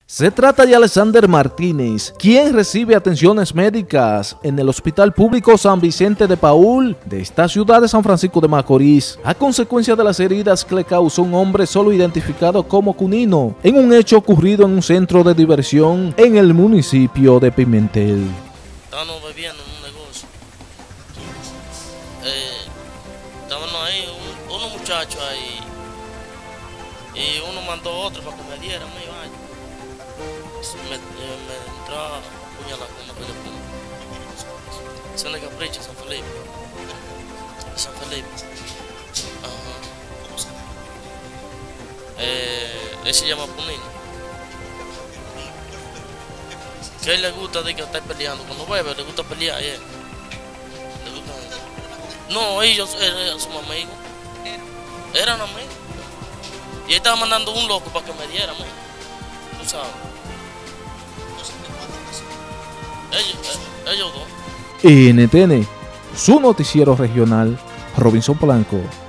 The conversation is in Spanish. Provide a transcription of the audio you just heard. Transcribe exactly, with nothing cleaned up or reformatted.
Se trata de Alexander Martínez, quien recibe atenciones médicas en el Hospital Público San Vicente de Paúl de esta ciudad de San Francisco de Macorís, a consecuencia de las heridas que le causó un hombre solo identificado como Cunino, en un hecho ocurrido en un centro de diversión en el municipio de Pimentel. Estábamos bebiendo en un negocio. Eh, estábamos ahí, un, unos muchachos ahí, y uno mandó a otro para que me diera mi baño. Me, eh, me entró a puñalar con una pelota. Son de Capricho, San Felipe. San Felipe. Ajá. ¿Cómo se llama? Eh, él se llama Punino. Que a él le gusta de que estar peleando. Cuando bebe le gusta pelear. Yeah. Le gusta. No, ellos eran sus amigos. Eran amigos. Y él estaba mandando un loco para que me diera, man. Tú sabes. Ellos, ellos dos. N T N, su noticiero regional, Robinson Polanco.